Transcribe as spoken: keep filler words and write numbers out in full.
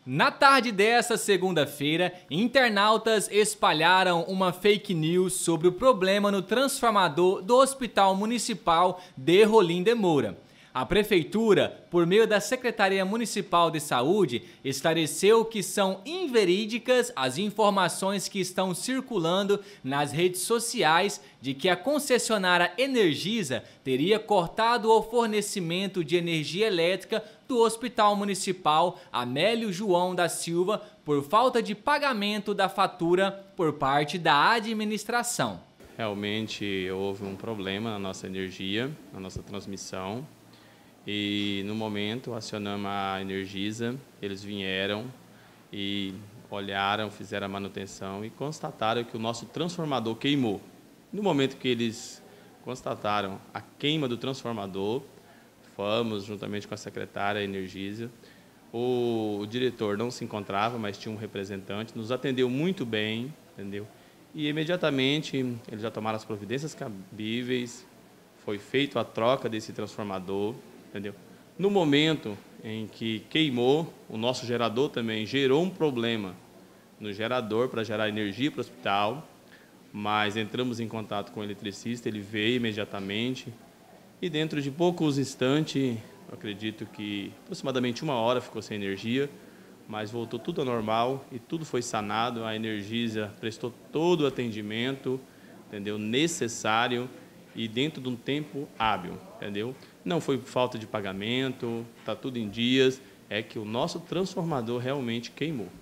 Na tarde dessa segunda-feira, internautas espalharam uma fake news sobre o problema no transformador do Hospital Municipal de Rolim de Moura. A Prefeitura, por meio da Secretaria Municipal de Saúde, esclareceu que são inverídicas as informações que estão circulando nas redes sociais de que a concessionária Energisa teria cortado o fornecimento de energia elétrica do Hospital Municipal Amélio João da Silva por falta de pagamento da fatura por parte da administração. Realmente houve um problema na nossa energia, na nossa transmissão. E no momento acionamos a Energisa, eles vieram e olharam, fizeram a manutenção e constataram que o nosso transformador queimou. No momento que eles constataram a queima do transformador, fomos juntamente com a secretária Energisa. O, o diretor não se encontrava, mas tinha um representante, nos atendeu muito bem, entendeu? E imediatamente eles já tomaram as providências cabíveis, foi feita a troca desse transformador. Entendeu? No momento em que queimou, o nosso gerador também gerou um problema no gerador para gerar energia para o hospital, mas entramos em contato com o eletricista, ele veio imediatamente e dentro de poucos instantes, eu acredito que aproximadamente uma hora ficou sem energia, mas voltou tudo ao normal e tudo foi sanado, a Energisa prestou todo o atendimento, entendeu? Necessário e dentro de um tempo hábil, entendeu? Não foi por falta de pagamento, está tudo em dias, é que o nosso transformador realmente queimou.